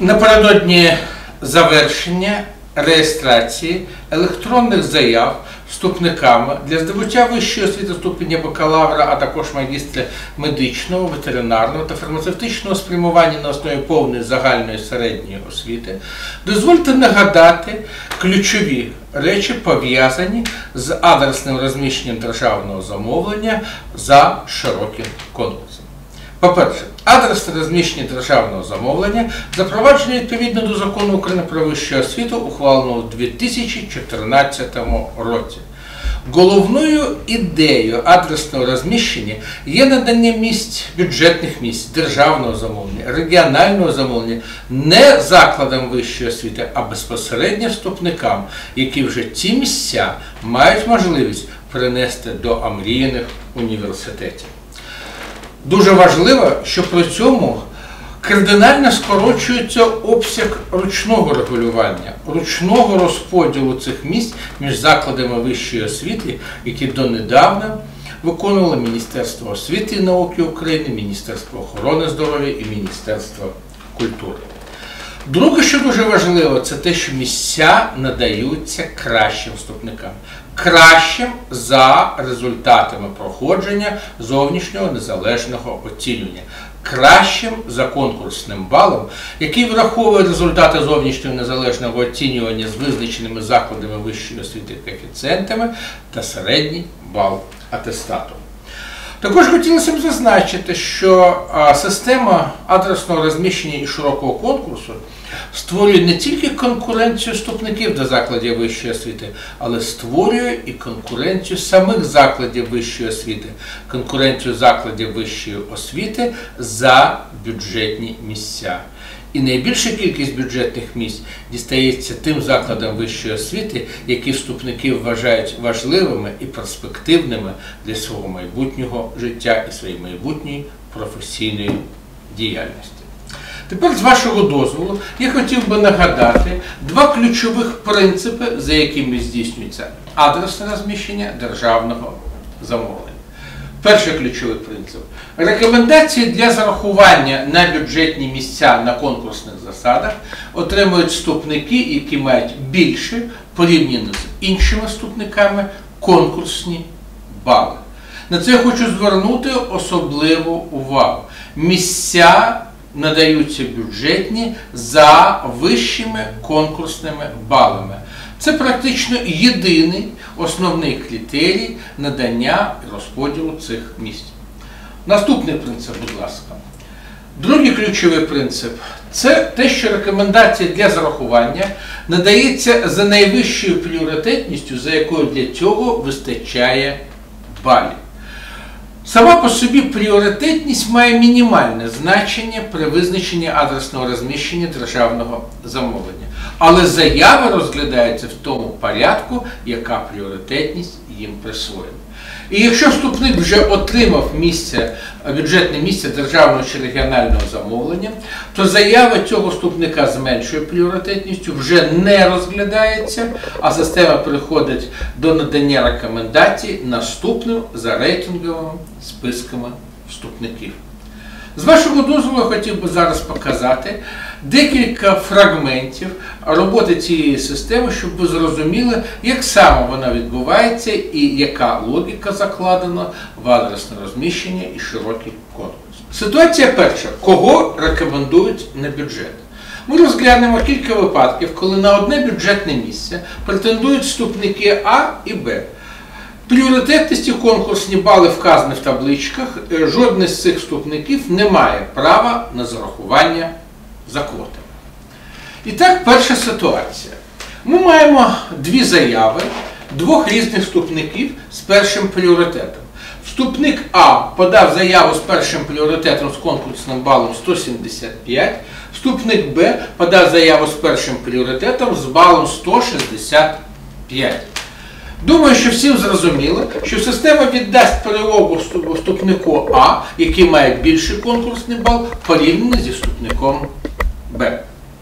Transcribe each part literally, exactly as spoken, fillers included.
Напередодні завершення реєстрації електронних заяв вступниками для здобуття вищої освіти ступеня бакалавра, а також магістра медичного, ветеринарного та фармацевтичного спрямування на основі повної загальної середньої освіти, дозвольте нагадати ключові речі, пов'язані з адресним розміщенням державного замовлення за широким конкурсом. По-перше, адресне розміщення державного замовлення запроваджено відповідно до Закону України про вищу освіту, ухваленого у дві тисячі чотирнадцятому році. Головною ідеєю адресного розміщення є надання місць, бюджетних місць, державного замовлення, регіонального замовлення не закладам вищої освіти, а безпосередньо вступникам, які вже ті місця мають можливість принести до омріяних університетів. Дуже важливо, що при цьому кардинально скорочується обсяг ручного регулювання, ручного розподілу цих місць між закладами вищої освіти, які донедавна виконували Міністерство освіти і науки України, Міністерство охорони здоров'я і Міністерство культури. Друге, що дуже важливо, це те, що місця надаються кращим вступникам. Кращим за результатами проходження зовнішнього незалежного оцінювання. Кращим за конкурсним балом, який враховує результати зовнішнього незалежного оцінювання з визначеними закладами вищої освіти коефіцієнтами та середній бал атестату. Також хотілося б зазначити, що система адресного розміщення і широкого конкурсу створює не тільки конкуренцію вступників до закладів вищої освіти, але створює і конкуренцію самих закладів вищої освіти, конкуренцію закладів вищої освіти за бюджетні місця. І найбільша кількість бюджетних місць дістається тим закладам вищої освіти, які вступники вважають важливими і перспективними для свого майбутнього життя і своєї майбутньої професійної діяльності. Тепер, з вашого дозволу, я хотів би нагадати два ключових принципи, за якими здійснюється адресне розміщення державного замовлення. Перший ключовий принцип. Рекомендації для зарахування на бюджетні місця на конкурсних засадах отримують вступники, які мають більше, порівняно з іншими вступниками, конкурсні бали. На це я хочу звернути особливу увагу. Місця надаються бюджетні за вищими конкурсними балами. Це практично єдиний основний критерій надання і розподілу цих місць. Наступний принцип, будь ласка. Другий ключовий принцип – це те, що рекомендація для зарахування надається за найвищою пріоритетністю, за якою для цього вистачає балів. Сама по собі пріоритетність має мінімальне значення при визначенні адресного розміщення державного замовлення. Але заява розглядається в тому порядку, яка пріоритетність їм присвоєна. І якщо вступник вже отримав місце, бюджетне місце державного чи регіонального замовлення, то заява цього вступника з меншою пріоритетністю вже не розглядається, а система переходить до надання рекомендацій наступним за рейтинговими списками вступників. З вашого дозволу я хотів би зараз показати декілька фрагментів роботи цієї системи, щоб ви зрозуміли, як саме вона відбувається і яка логіка закладена в адресне розміщення і широкий конкурс. Ситуація перша. Кого рекомендують на бюджет? Ми розглянемо кілька випадків, коли на одне бюджетне місце претендують вступники А і Б. Пріоритетності конкурсні бали вказані в табличках, жодний з цих вступників не має права на зарахування за квотами. І так, перша ситуація. Ми маємо дві заяви двох різних вступників з першим пріоритетом. Вступник А подав заяву з першим пріоритетом з конкурсним балом сто сімдесят п'ять, вступник Б подав заяву з першим пріоритетом з балом сто шістдесят п'ять. Думаю, що всім зрозуміло, що система віддасть перевагу вступнику А, який має більший конкурсний бал, порівняно зі вступником Б.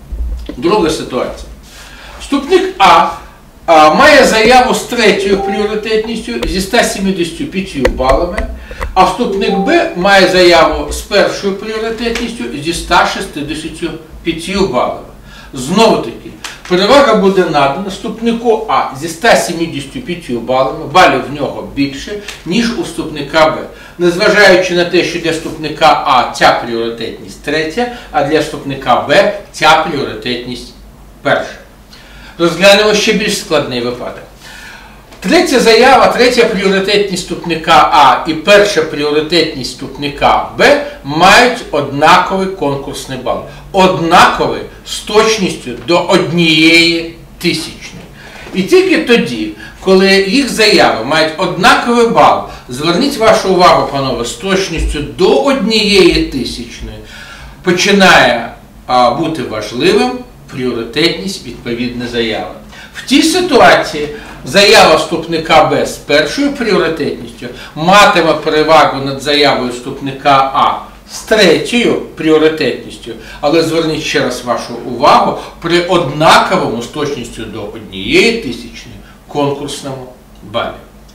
Друга ситуація. Вступник А, А має заяву з третьою пріоритетністю зі ста сімдесятьма п'ятьма балами, а вступник Б має заяву з першою пріоритетністю зі ста шістдесятьма п'ятью балами. Знову таки, перевага буде надана вступнику А зі ста сімдесятью п'ятью балами, балів в нього більше, ніж у вступника Б. Незважаючи на те, що для вступника А ця пріоритетність третя, а для вступника Б ця пріоритетність перша. Розглянемо ще більш складний випадок. Третя заява, третя пріоритетність вступника А і перша пріоритетність вступника Б мають однаковий конкурсний бал. Однаковий з точністю до однієї тисячної. І тільки тоді, коли їх заяви мають однаковий бал, зверніть вашу увагу, панове, з точністю до однієї тисячної, починає а, бути важливим пріоритетність відповідної заяви. В тій ситуації заява вступника Б з першою пріоритетністю матиме перевагу над заявою вступника А з третьою пріоритетністю, але зверніть ще раз вашу увагу при однаковому з точністю до однієї тисячної конкурсному балі.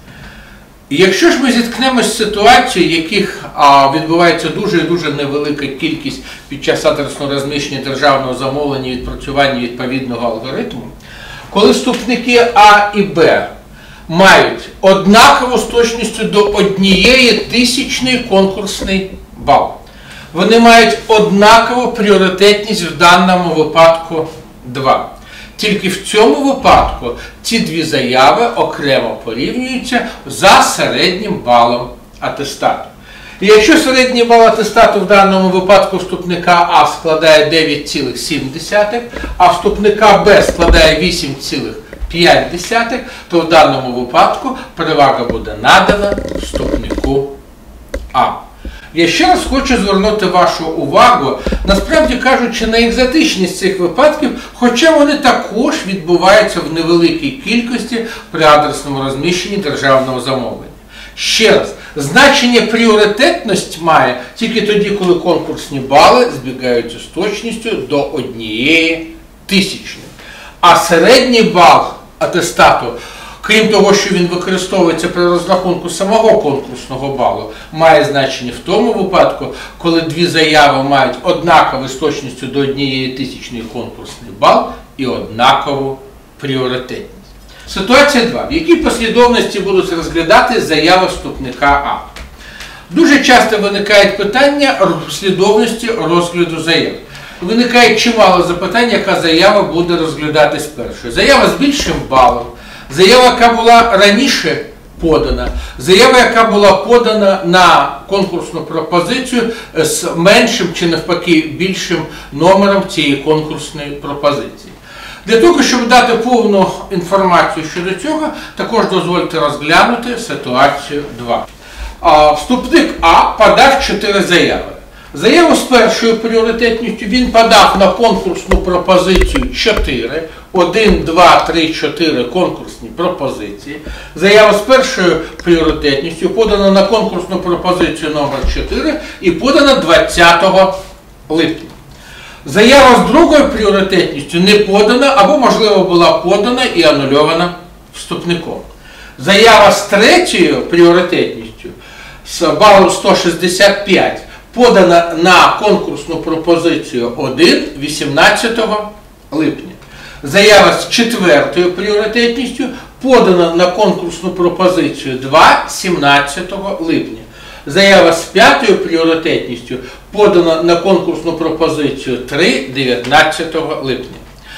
І якщо ж ми зіткнемось з ситуацією, в яких а, відбувається дуже і дуже невелика кількість під час адресного розміщення державного замовлення і відпрацювання відповідного алгоритму, коли вступники А і Б мають однакову з точністю до однієї тисячної конкурсний бал, вони мають однакову пріоритетність в даному випадку два. Тільки в цьому випадку ці дві заяви окремо порівнюються за середнім балом атестату. І якщо середній бал атестату в даному випадку вступника А складає дев'ять цілих сім десятих, а вступника Б складає вісім цілих п'ять десятих, то в даному випадку перевага буде надана вступнику А. Я ще раз хочу звернути вашу увагу, насправді кажучи, на екзотичність цих випадків, хоча вони також відбуваються в невеликій кількості при адресному розміщенні державного замовлення. Ще раз, значення пріоритетність має тільки тоді, коли конкурсні бали збігаються з точністю до однієї тисячної. А середній бал атестату, крім того, що він використовується при розрахунку самого конкурсного балу, має значення в тому випадку, коли дві заяви мають однаковий з точністю до однієї тисячної конкурсний бал і однакову пріоритетність. Ситуація два. В якій послідовності будуть розглядати заяви вступника А? Дуже часто виникають питання послідовності розгляду заяв. Виникає чимало запитань, яка заява буде розглядатись першою. Заява з більшим балом, заява, яка була раніше подана, заява, яка була подана на конкурсну пропозицію з меншим чи навпаки більшим номером цієї конкурсної пропозиції. Для того, щоб дати повну інформацію щодо цього, також дозвольте розглянути ситуацію два. Вступник А подав чотири заяви. Заяву з першою пріоритетністю він подав на конкурсну пропозицію чотири, один, два, три, чотири конкурсні пропозиції. Заява з першою пріоритетністю подана на конкурсну пропозицію номер чотири і подана двадцятого липня. Заява з другою пріоритетністю не подана або, можливо, була подана і анульована вступником. Заява з третьою пріоритетністю з балом сто шістдесят п'ять подана на конкурсну пропозицію один вісімнадцятого липня. Заява з четвертою пріоритетністю подана на конкурсну пропозицію два сімнадцятого липня. Заява з п'ятою пріоритетністю подана на конкурсну пропозицію три дев'ятнадцятого липня.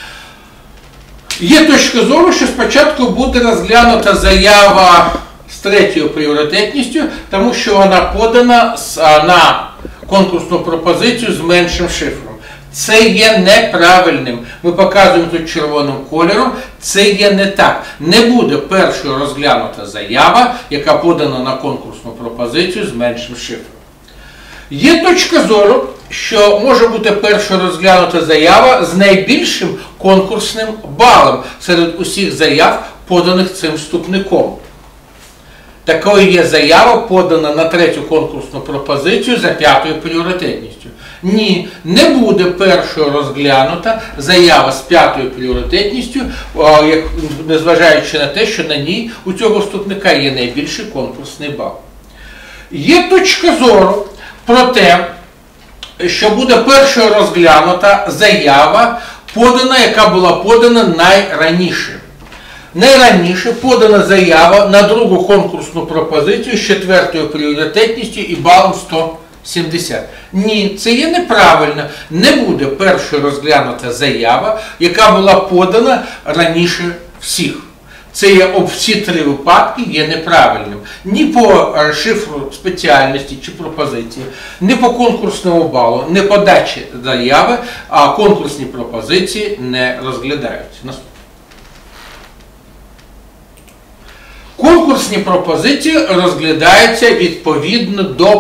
Є точка зору, що спочатку буде розглянута заява з третьою пріоритетністю, тому що вона подана на конкурсну пропозицію з меншим шифром. Це є неправильним. Ми показуємо тут червоним кольором. Це є не так. Не буде першою розглянута заява, яка подана на конкурсну пропозицію з меншим шифром. Є точка зору, що може бути першою розглянута заява з найбільшим конкурсним балом серед усіх заяв, поданих цим вступником. Такою є заява, подана на третю конкурсну пропозицію за п'ятою пріоритетністю. Ні, не буде першою розглянута заява з п'ятою пріоритетністю, незважаючи на те, що на ній у цього вступника є найбільший конкурсний бал. Є точка зору про те, що буде першою розглянута заява, подана, яка була подана найраніше. Найраніше подана заява на другу конкурсну пропозицію з четвертою пріоритетністю і балом сто сімдесят. Ні, це є неправильно. Не буде першою розглянута заява, яка була подана раніше всіх. Це є об всі три випадки є неправильним. Ні по шифру спеціальності чи пропозиції, ні по конкурсному балу, ні по дачі заяви, а конкурсні пропозиції не розглядаються. Конкурсні пропозиції розглядаються відповідно до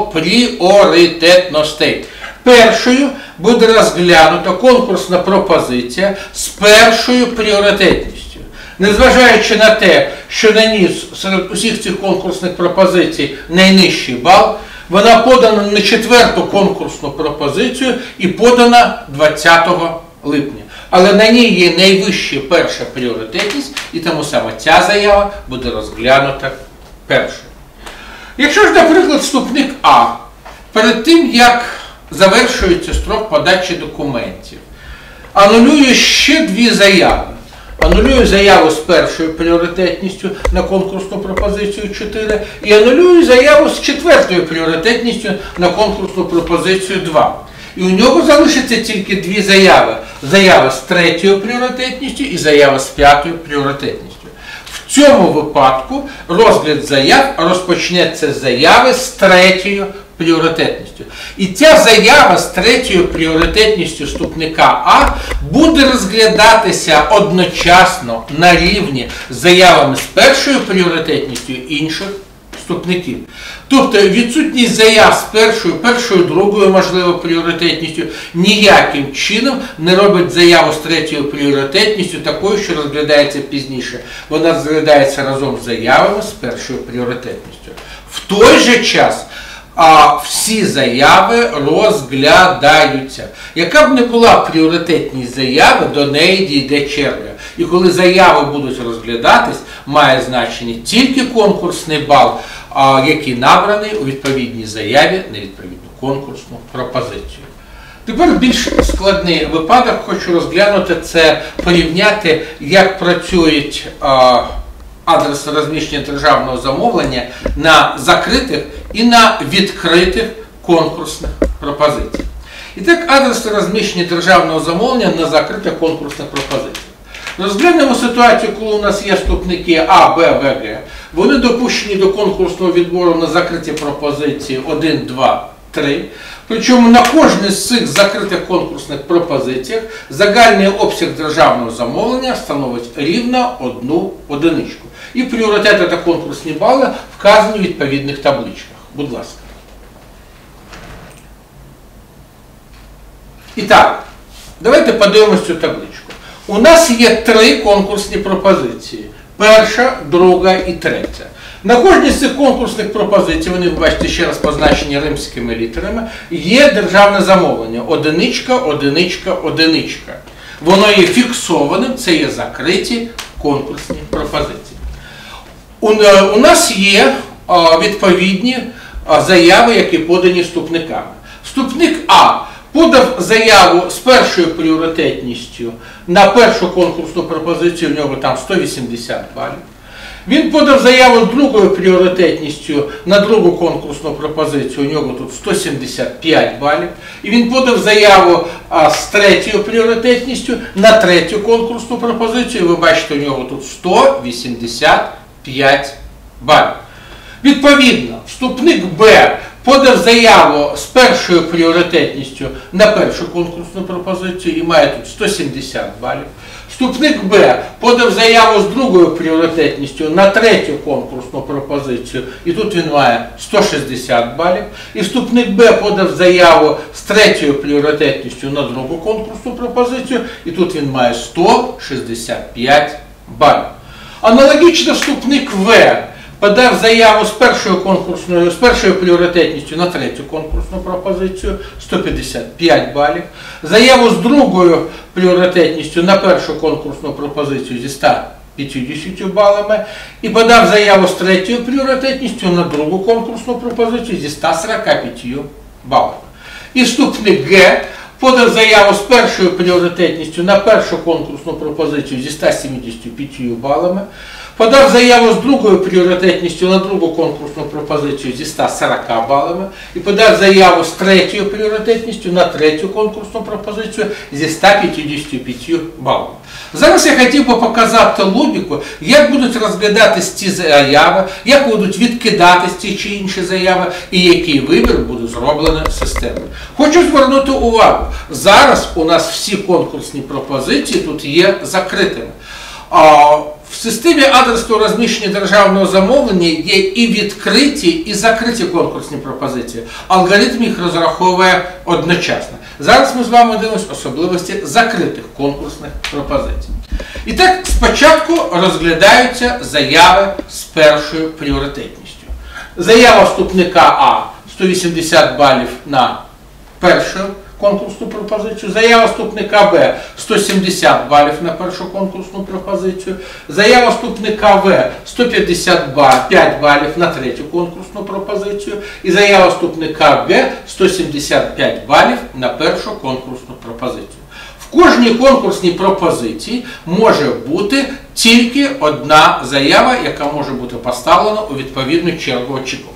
пріоритетностей. Першою буде розглянута конкурсна пропозиція з першою пріоритетністю. Незважаючи на те, що на ній серед усіх цих конкурсних пропозицій найнижчий бал, вона подана на четверту конкурсну пропозицію і подана двадцятого липня. Але на ній є найвища перша пріоритетність, і тому саме ця заява буде розглянута першою. Якщо ж, наприклад, вступник А перед тим, як завершується строк подачі документів, анулює ще дві заяви. Анулює заяву з першою пріоритетністю на конкурсну пропозицію чотири і анулює заяву з четвертою пріоритетністю на конкурсну пропозицію два. І у нього залишиться тільки дві заяви. Заява з третьою пріоритетністю і заява з п'ятою пріоритетністю. В цьому випадку розгляд заяв розпочнеться з заяви з третьою пріоритетністю. І ця заява з третьою пріоритетністю вступника А буде розглядатися одночасно на рівні з заявами з першою пріоритетністю інших вступників. Тобто відсутність заяв з першою, першою, другою, можливо, пріоритетністю ніяким чином не робить заяву з третьою пріоритетністю такою, що розглядається пізніше. Вона розглядається разом з заявами з першою пріоритетністю. В той же час а всі заяви розглядаються. Яка б не була пріоритетність заяви, до неї дійде черга. І коли заяви будуть розглядатись, має значення тільки конкурсний бал, який набраний у відповідній заяві на відповідну конкурсну пропозицію. Тепер більш складний випадок хочу розглянути, це порівняти, як працюють адреси розміщення державного замовлення на закритих і на відкритих конкурсних пропозиціях. І так, адреси розміщення державного замовлення на закритих конкурсних пропозиціях. Розглянемо ситуацію, коли у нас є вступники А, Б, В, Г. Вони допущені до конкурсного відбору на закриті пропозиції один, два, три. Причому на кожній з цих закритих конкурсних пропозиціях загальний обсяг державного замовлення становить рівно одну одиничку. І пріоритети та конкурсні бали вказані у відповідних табличках. Будь ласка. І так, давайте подивимось цю табличку. У нас є три конкурсні пропозиції. Перша, друга і третя. На кожній з цих конкурсних пропозицій, вони, бачите, ще раз позначені римськими літерами, є державне замовлення. Одиничка, одиничка, одиничка. Воно є фіксованим, це є закриті конкурсні пропозиції. У, у нас є а, відповідні а, заяви, які подані вступниками. Вступник А подав заяву з першою пріоритетністю на першу конкурсну пропозицію, у нього там сто вісімдесят балів. Він подав заяву з другою пріоритетністю на другу конкурсну пропозицію, у нього тут сто сімдесят п'ять балів. І він подав заяву а, з третьою пріоритетністю на третю конкурсну пропозицію, ви бачите, у нього тут сто вісімдесят п'ять балів. Відповідно, вступник Б подав заяву з першою пріоритетністю на першу конкурсну пропозицію і має тут сто сімдесят балів. Вступник Б подав заяву з другою пріоритетністю на третю конкурсну пропозицію, і тут він має сто шістдесят балів. І вступник Б подав заяву з третьою пріоритетністю на другу конкурсну пропозицію, і тут він має сто шістдесят п'ять балів. Аналогічно вступник В подав заяву з першою конкурсною, з першою пріоритетністю на третю конкурсну пропозицію, сто п'ятдесят п'ять балів. Заяву з другою пріоритетністю на першу конкурсну пропозицію зі ста п'ятдесятьма балами. І подав заяву з третьою пріоритетністю на другу конкурсну пропозицію зі ста сорока п'ятьма балами. І вступник Г подав заяву з першою пріоритетністю на першу конкурсну пропозицію зі ста сімдесятью п'ятьма балами, подав заяву з другою пріоритетністю на другу конкурсну пропозицію зі ста сорока балами і подав заяву з третьою пріоритетністю на третю конкурсну пропозицію зі ста п'ятдесятью п'ятьма балами. Зараз я хотів би показати логіку, як будуть розглядатись ці заяви, як будуть відкидатись ті чи інші заяви і який вибір буде зроблений системою. Хочу звернути увагу, зараз у нас всі конкурсні пропозиції тут є закритими. В системі адресного розміщення державного замовлення є і відкриті, і закриті конкурсні пропозиції. Алгоритм їх розраховує одночасно. Зараз ми з вами дивимося особливості закритих конкурсних пропозицій. І так, спочатку розглядаються заяви з першою пріоритетністю. Заява вступника А сто вісімдесят балів на першу конкурсну пропозицію, заява вступника Б сто сімдесят балів на першу конкурсну пропозицію, заява вступника В сто п'ятдесят п'ять балів на третю конкурсну пропозицію і заява вступника Г сто сімдесят п'ять балів на першу конкурсну пропозицію. В кожній конкурсній пропозиції може бути тільки одна заява, яка може бути поставлена у відповідну чергу очікування.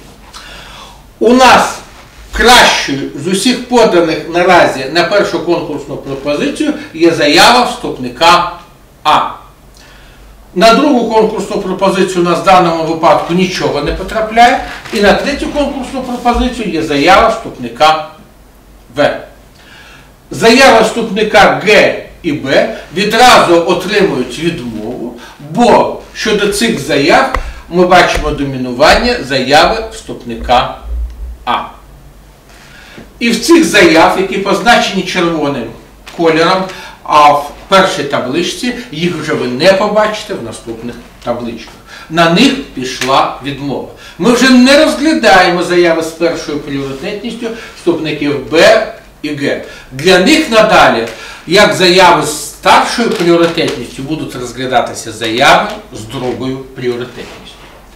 У нас кращою з усіх поданих наразі на першу конкурсну пропозицію є заява вступника А. На другу конкурсну пропозицію у нас в даному випадку нічого не потрапляє. І на третю конкурсну пропозицію є заява вступника В. Заява вступника Г і Б відразу отримують відмову, бо щодо цих заяв ми бачимо домінування заяви вступника А. І в цих заяв, які позначені червоним кольором, а в першій табличці, їх вже ви не побачите в наступних табличках. На них пішла відмова. Ми вже не розглядаємо заяви з першою пріоритетністю вступників Б і Г. Для них надалі, як заяви з старшою пріоритетністю, будуть розглядатися заяви з другою пріоритетністю.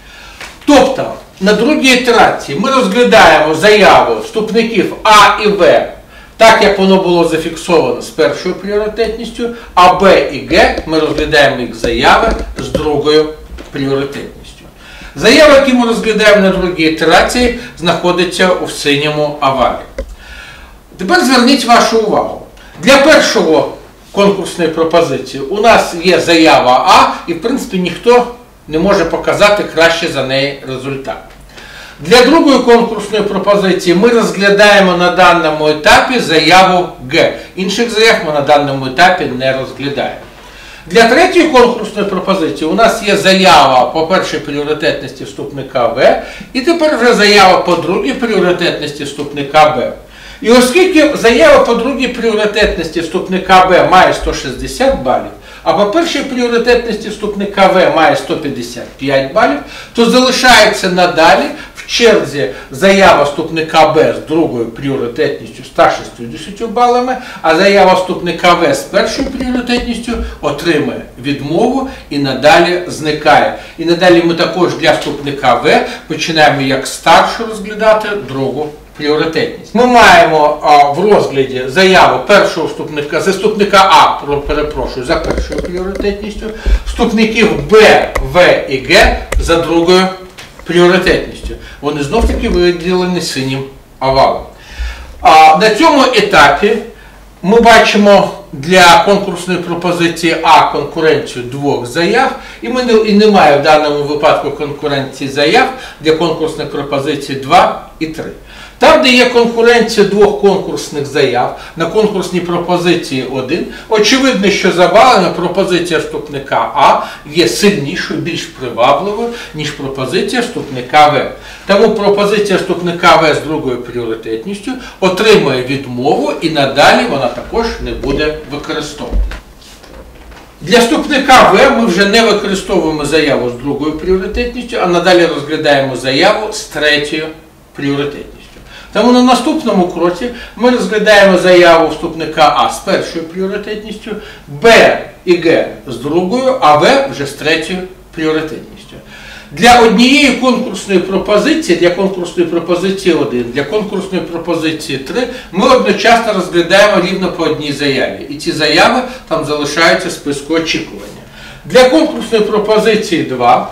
Тобто, на другій ітерації ми розглядаємо заяву вступників А і В, так як воно було зафіксовано з першою пріоритетністю, а Б і Г ми розглядаємо їх заяви з другою пріоритетністю. Заява, яку ми розглядаємо на другій ітерації, знаходиться у синьому овалі. Тепер зверніть вашу увагу. Для першого конкурсної пропозиції у нас є заява А, і в принципі ніхто не може показати краще за неї результат. Для другої конкурсної пропозиції ми розглядаємо на даному етапі заяву Г. Інших заяв ми на даному етапі не розглядаємо. Для третьої конкурсної пропозиції у нас є заява по першій пріоритетності вступника В, і тепер вже заява по другій пріоритетності вступника Б. І оскільки заява по другій пріоритетності вступника Б має сто шістдесят балів, а по першій пріоритетності вступника В має сто п'ятдесят п'ять балів, то залишається надалі в черзі заява вступника Б з другою пріоритетністю ста шістдесятьма балами, а заява вступника В з першою пріоритетністю отримує відмову і надалі зникає. І надалі ми також для вступника В починаємо як старшу розглядати другу пріоритетність. Ми маємо а, в розгляді заяву першого вступника, заступника А, перепрошую, за першою пріоритетністю, вступників Б, В і Г за другою пріоритетністю. Вони знов-таки виділені синім овалом. А, на цьому етапі ми бачимо для конкурсної пропозиції А конкуренцію двох заяв, і, ми не, і немає в даному випадку конкуренції заяв для конкурсної пропозиції два і три. Там, де є конкуренція двох конкурсних заяв на конкурсній пропозиції один, очевидно, що забалена пропозиція вступника А є сильнішою, більш привабливою, ніж пропозиція вступника В. Тому пропозиція вступника В з другою пріоритетністю отримує відмову і надалі вона також не буде використовувати. Для вступника В ми вже не використовуємо заяву з другою пріоритетністю, а надалі розглядаємо заяву з третьою пріоритетністю. Тому на наступному кроці ми розглядаємо заяву вступника А з першою пріоритетністю, Б і Г з другою, а В вже з третьою пріоритетністю. Для однієї конкурсної пропозиції, для конкурсної пропозиції один, для конкурсної пропозиції три, ми одночасно розглядаємо рівно по одній заяві. І ці заяви там залишаються в списку очікування. Для конкурсної пропозиції два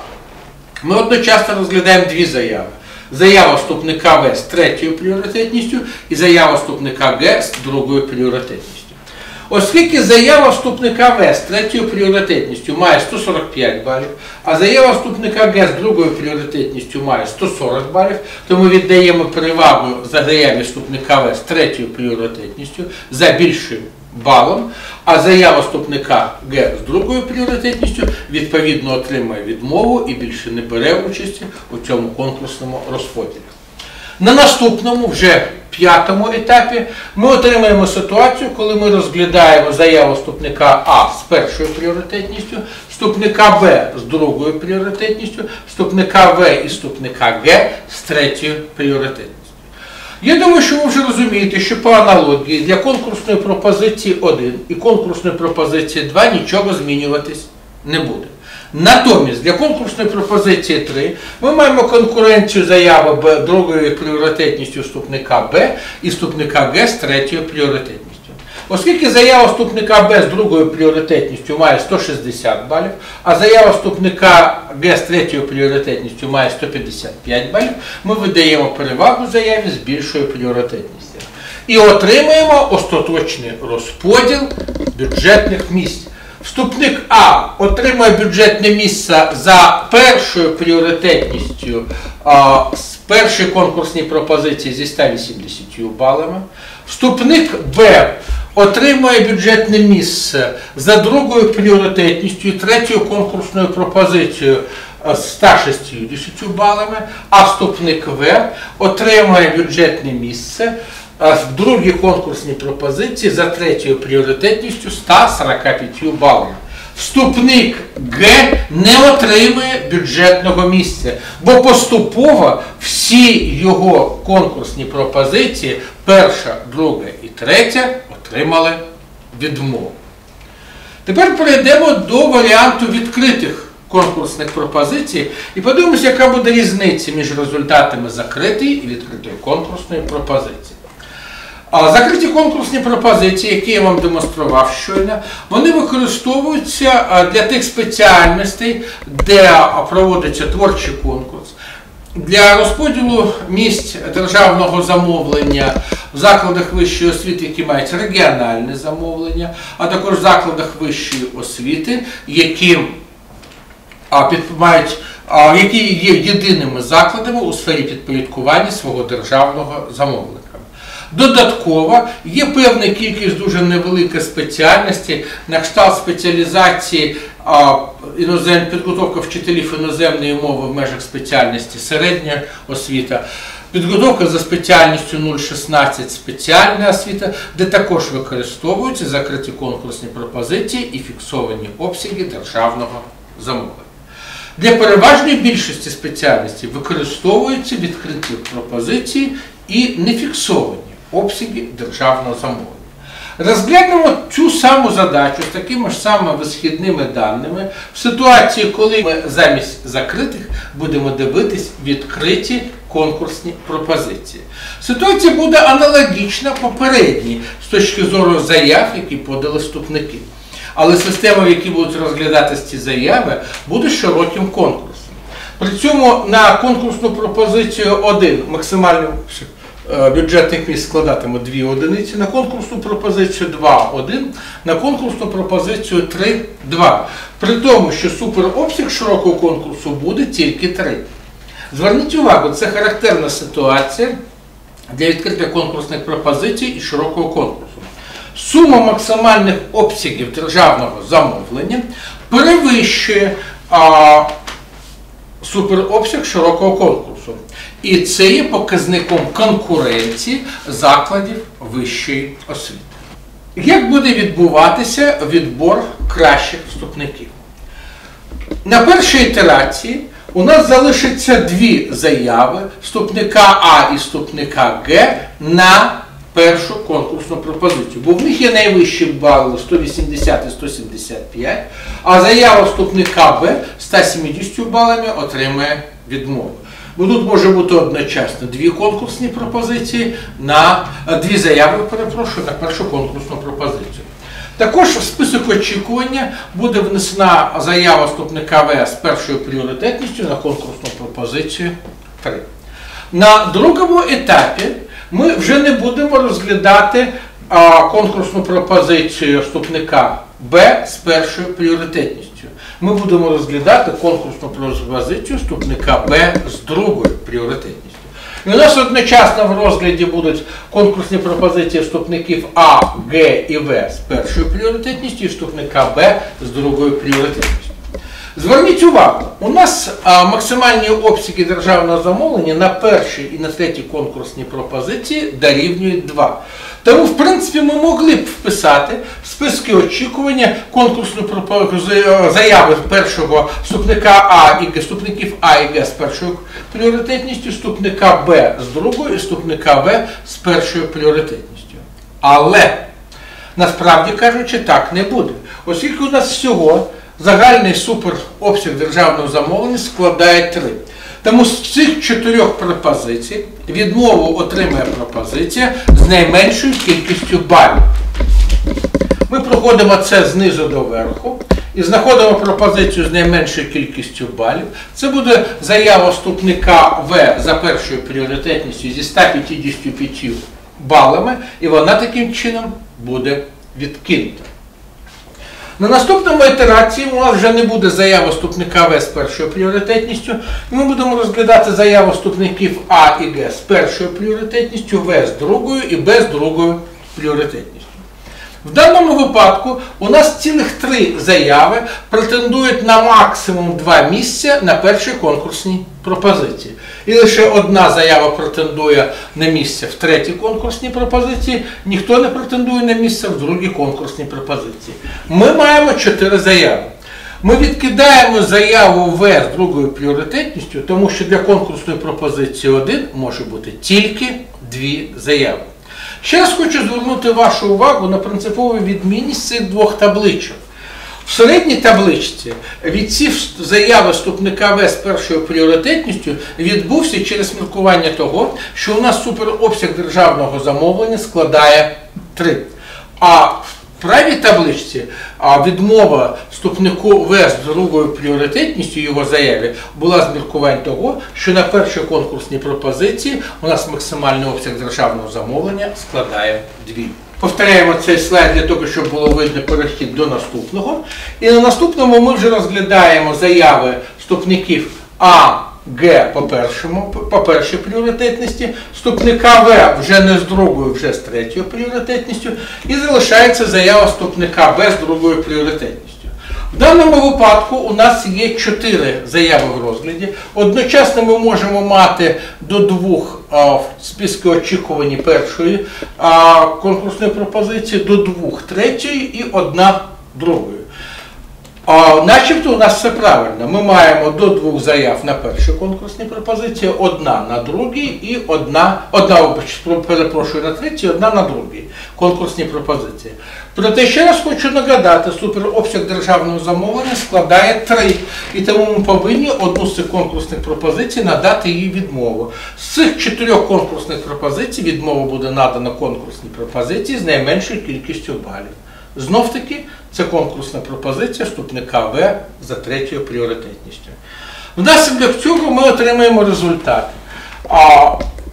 ми одночасно розглядаємо дві заяви. Заява вступника В з третьою пріоритетністю і заява вступника Г з другою пріоритетністю. Оскільки заява вступника В з третьою пріоритетністю має сто сорок п'ять балів, а заява вступника Г з другою пріоритетністю має сто сорок балів, то ми віддаємо перевагу за заяві вступника В з третьою пріоритетністю за більшим балом, а заява вступника Г з другою пріоритетністю відповідно отримує відмову і більше не бере участі у цьому конкурсному розподілі. На наступному, вже п'ятому етапі, ми отримаємо ситуацію, коли ми розглядаємо заяву вступника А з першою пріоритетністю, вступника Б з другою пріоритетністю, вступника В і вступника Г з третьою пріоритетністю. Я думаю, що ви вже розумієте, що по аналогії для конкурсної пропозиції один і конкурсної пропозиції два нічого змінюватись не буде. Натомість для конкурсної пропозиції три ми маємо конкуренцію заяви Б другою пріоритетністю вступника Б і вступника Г з третьою пріоритетністю. Оскільки заява вступника Б з другою пріоритетністю має сто шістдесят балів, а заява вступника Г з третьою пріоритетністю має сто п'ятдесят п'ять балів, ми видаємо перевагу заяві з більшою пріоритетністю. І отримуємо остаточний розподіл бюджетних місць. Вступник А отримує бюджетне місце за першою пріоритетністю а, з першої конкурсній пропозиції зі ста вісімдесятьма балами. Вступник Б отримує бюджетне місце за другою пріоритетністю і третьою конкурсною пропозицією з ста шістдесятьма балами, а вступник В отримує бюджетне місце в другій конкурсній пропозиції за третьою пріоритетністю ста сорока п'ятьма балами. Вступник Г не отримує бюджетного місця, бо поступово всі його конкурсні пропозиції, перша, друга і третя, отримали відмову. Тепер перейдемо до варіанту відкритих конкурсних пропозицій і подивимося, яка буде різниця між результатами закритої і відкритої конкурсної пропозиції. Закриті конкурсні пропозиції, які я вам демонстрував щойно, вони використовуються для тих спеціальностей, де проводиться творчий конкурс, для розподілу місць державного замовлення в закладах вищої освіти, які мають регіональне замовлення, а також в закладах вищої освіти, які мають, які є єдиними закладами у сфері підпорядкування свого державного замовлення. Додатково є певна кількість дуже невеликих спеціальностей, на кшталт спеціалізації а, інозем... підготовка вчителів іноземної мови в межах спеціальності середня освіта, підготовка за спеціальністю нуль шістнадцять спеціальна освіта, де також використовуються закриті конкурсні пропозиції і фіксовані обсяги державного замовлення. Для переважної більшості спеціальностей використовуються відкриті пропозиції і нефіксовані обсяги державного замовлення. Розглянемо цю саму задачу з такими ж самими висхідними даними в ситуації, коли ми замість закритих будемо дивитись відкриті конкурсні пропозиції. Ситуація буде аналогічна попередній з точки зору заяв, які подали вступники. Але система, в якій будуть розглядатися ці заяви, буде широким конкурсом. При цьому на конкурсну пропозицію один максимальний бюджетних місць складатиме дві одиниці, на конкурсну пропозицію два – один, на конкурсну пропозицію три – два. При тому, що суперобсяг широкого конкурсу буде тільки три. Зверніть увагу, це характерна ситуація для відкритих конкурсних пропозицій і широкого конкурсу. Сума максимальних обсягів державного замовлення перевищує а, суперобсяг широкого конкурсу. І це є показником конкуренції закладів вищої освіти. Як буде відбуватися відбор кращих вступників? На першій ітерації у нас залишиться дві заяви вступника А і вступника Г на першу конкурсну пропозицію. Бо в них є найвищі бали сто вісімдесят і сто сімдесят п'ять, а заява вступника Б ста сімдесят балами отримає відмову. Бо тут може бути одночасно дві конкурсні пропозиції на дві заяви, перепрошую, на першу конкурсну пропозицію. Також в список очікування буде внесена заява вступника В з першою пріоритетністю на конкурсну пропозицію три. На другому етапі ми вже не будемо розглядати а, конкурсну пропозицію вступника Б з першою пріоритетністю. Ми будемо розглядати конкурсну пропозицію вступника Б з другою пріоритетністю. І у нас одночасно в розгляді будуть конкурсні пропозиції вступників А, Г і В з першою пріоритетністю і вступника Б з другою пріоритетністю. Зверніть увагу, у нас а, максимальні обсяги державного замовлення на першій і на третій конкурсній пропозиції дорівнюють два. Тому, в принципі, ми могли б вписати в списки очікування конкурсну заяви першого вступника А і Г, вступників А і Г з першою пріоритетністю, вступника Б з другою і вступника В з першою пріоритетністю. Але, насправді кажучи, так не буде. Оскільки у нас всього загальний суперобсяг державного замовлення складає три. Тому з цих чотирьох пропозицій відмову отримає пропозиція з найменшою кількістю балів. Ми проходимо це знизу до верху і знаходимо пропозицію з найменшою кількістю балів. Це буде заява вступника В за першою пріоритетністю зі ста п'ятдесятьма п'ятьма балами, і вона таким чином буде відкинута. На наступному ітерації у нас вже не буде заява вступника В з першою пріоритетністю. Ми будемо розглядати заяву вступників А і Г з першою пріоритетністю, В з другою і Б з другою пріоритетністю. В даному випадку у нас цілих три заяви претендують на максимум два місця на першій конкурсній пропозиції. І лише одна заява претендує на місце в третій конкурсній пропозиції, ніхто не претендує на місце в другій конкурсній пропозиції. Ми маємо чотири заяви. Ми відкидаємо заяву В з другою пріоритетністю, тому що для конкурсної пропозиції один може бути тільки дві заяви. Ще раз хочу звернути вашу увагу на принципову відмінність цих двох табличок. В середній табличці відсів заяви вступника В з першою пріоритетністю відбувся через міркування того, що у нас суперобсяг державного замовлення складає три. А в правій табличці відмова вступнику В з другою пріоритетністю його заяві була з міркувань того, що на першій конкурсній пропозиції у нас максимальний обсяг державного замовлення складає дві. Повторяємо цей слайд для того, щоб було видно перехід до наступного. І на наступному ми вже розглядаємо заяви вступників А, Г по, першому, по першій пріоритетності, вступника В вже не з другою, вже з третьою пріоритетністю, і залишається заява вступника Б з другою пріоритетністю. В даному випадку у нас є чотири заяви в розгляді. Одночасно ми можемо мати до двох а, в списку очікування першої а, конкурсної пропозиції, до двох третьої і одна другої. А, начебто у нас все правильно. Ми маємо до двох заяв на першій конкурсній пропозиції, одна на другій і одна, одна, перепрошую, на третій, одна на другій конкурсній пропозиції. Проте ще раз хочу нагадати, суперобсяг державного замовлення складає три. І тому ми повинні одну з цих конкурсних пропозицій надати їй відмову. З цих чотирьох конкурсних пропозицій відмова буде надана конкурсній пропозиції з найменшою кількістю балів. Знов-таки, це конкурсна пропозиція вступника В за третьою пріоритетністю. Внаслідок цього ми отримаємо результат. А,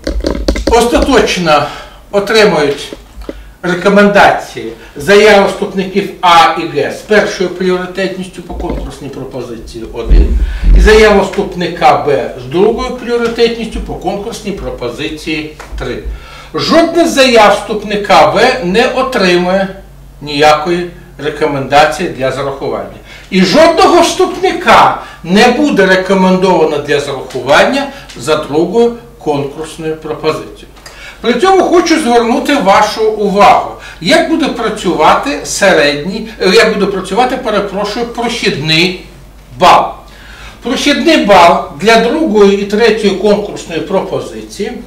остаточно отримують рекомендації заяви вступників А і Г з першою пріоритетністю по конкурсній пропозиції один і заява вступника Б з другою пріоритетністю по конкурсній пропозиції три. Жодна з заяв вступника В не отримує ніякої рекомендації для зарахування. І жодного вступника не буде рекомендовано для зарахування за другою конкурсною пропозицією. При цьому хочу звернути вашу увагу, як буде працювати середній, як буде працювати, перепрошую, прохідний бал. Прохідний бал для другої і третьої конкурсної пропозиції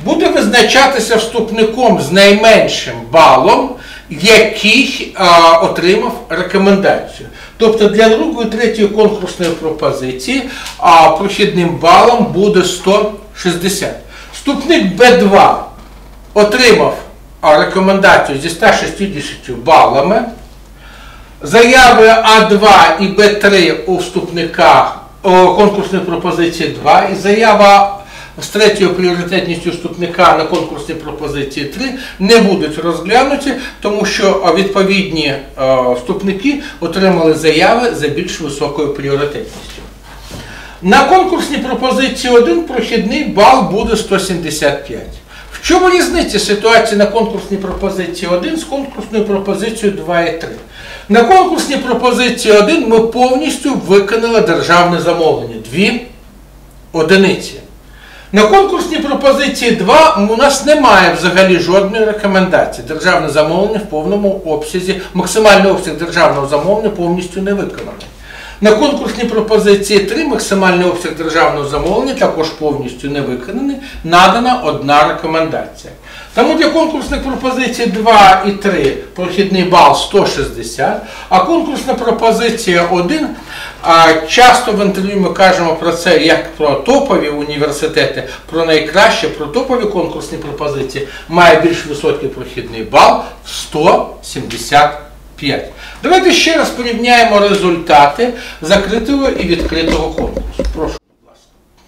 буде визначатися вступником з найменшим балом, який а, отримав рекомендацію. Тобто для другої і третьої конкурсної пропозиції а, прохідним балом буде сто шістдесят. Вступник Б два отримав а, рекомендацію зі ста шістдесятьма балами. Заяви А два і Б три у вступника о, конкурсної пропозиції два і заява з третьою пріоритетністю вступника на конкурсній пропозиції три не будуть розглянуті, тому що відповідні е, вступники отримали заяви за більш високою пріоритетністю. На конкурсній пропозиції один прохідний бал буде сто сімдесят п'ять. В чому різниця ситуації на конкурсній пропозиції один з конкурсною пропозицією два і три? На конкурсній пропозиції один ми повністю виконали державне замовлення. Дві одиниці. На конкурсній пропозиції два у нас немає взагалі жодної рекомендації. Державне замовлення в повному обсязі, максимальний обсяг державного замовлення повністю не виконаний. На конкурсній пропозиції три максимальний обсяг державного замовлення також повністю не виконаний, надана одна рекомендація. Тому для конкурсних пропозицій два і три прохідний бал сто шістдесят, а конкурсна пропозиція один, а часто в інтерв'ю ми кажемо про це як про топові університети, про найкраще, про топові конкурсні пропозиції, має більш високий прохідний бал сто сімдесят п'ять. Давайте ще раз порівняємо результати закритого і відкритого конкурсу. Прошу, будь ласка.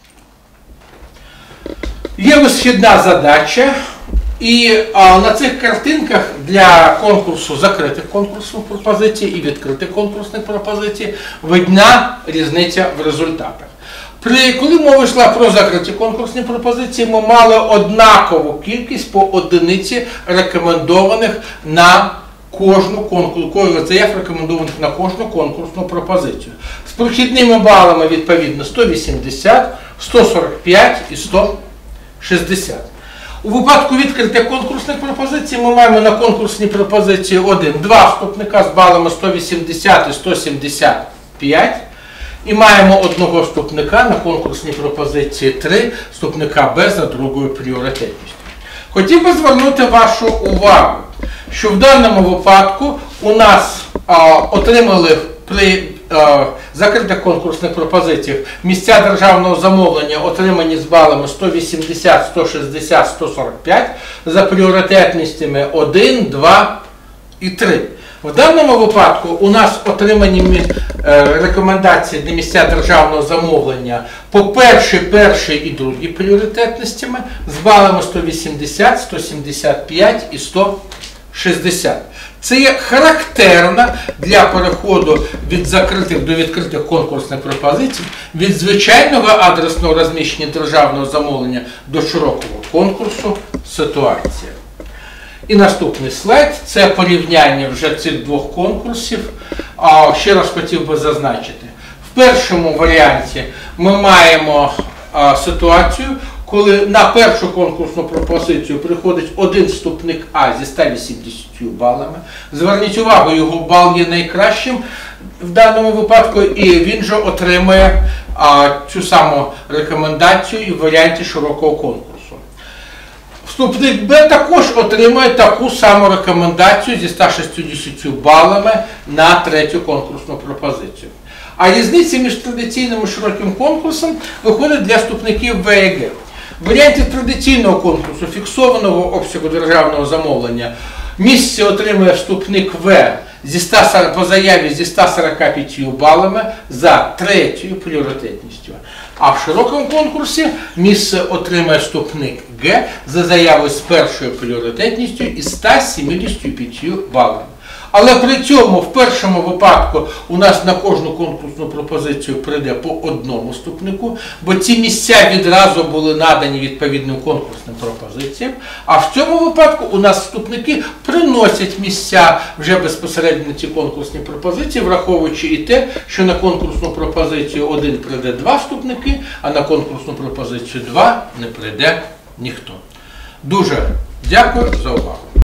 Є висхідна задача. І а, на цих картинках для конкурсу закритих конкурсних пропозицій і відкритих конкурсних пропозицій видна різниця в результатах. При, коли мова йшла про закриті конкурсні пропозиції, ми мали однакову кількість по одиниці рекомендованих на кожну конкурсну, заяв рекомендованих на кожну конкурсну пропозицію. З прохідними балами відповідно сто вісімдесят, сто сорок п'ять і сто шістдесят. У випадку відкритих конкурсних пропозицій ми маємо на конкурсній пропозиції один, два вступника з балами сто вісімдесят і сто сімдесят п'ять. І маємо одного вступника на конкурсній пропозиції три, вступника Б за другою пріоритетністю. Хотів би звернути вашу увагу, що в даному випадку у нас а, отримали при а, закритих конкурсних пропозиціях місця державного замовлення отримані з балами сто вісімдесят, сто шістдесят, сто сорок п'ять за пріоритетністями один, два і три. В даному випадку у нас отримані е, рекомендації для місця державного замовлення по першій, першій і другій пріоритетностями з балами сто вісімдесят, сто сімдесят п'ять і сто шістдесят. Це є характерно для переходу від закритих до відкритих конкурсних пропозицій, від звичайного адресного розміщення державного замовлення до широкого конкурсу ситуація. І наступний слайд – це порівняння вже цих двох конкурсів. А, ще раз хотів би зазначити. В першому варіанті ми маємо а, ситуацію, коли на першу конкурсну пропозицію приходить один вступник А зі ста вісімдесятьма балами. Зверніть увагу, його бал є найкращим в даному випадку, і він же отримує а, цю саму рекомендацію і в варіанті широкого конкурсу. Вступник Б також отримує таку саму рекомендацію зі ста шістдесятьма балами на третю конкурсну пропозицію. А різниця між традиційним і широким конкурсом виходить для вступників В і Г. В варіанті традиційного конкурсу, фіксованого обсягу державного замовлення, місце отримує вступник В зі ста, по заяві зі ста сорока п'ятьма балами за третьою пріоритетністю. А в широкому конкурсі місце отримає вступник Г за заявою з першою пріоритетністю і ста сімдесятьма п'ятьма балами. Але при цьому в першому випадку у нас на кожну конкурсну пропозицію прийде по одному вступнику, бо ці місця відразу були надані відповідним конкурсним пропозиціям, а в цьому випадку у нас вступники приносять місця вже безпосередньо на ці конкурсні пропозиції, враховуючи і те, що на конкурсну пропозицію один прийде два вступники, а на конкурсну пропозицію два не прийде ніхто. Дуже дякую за увагу.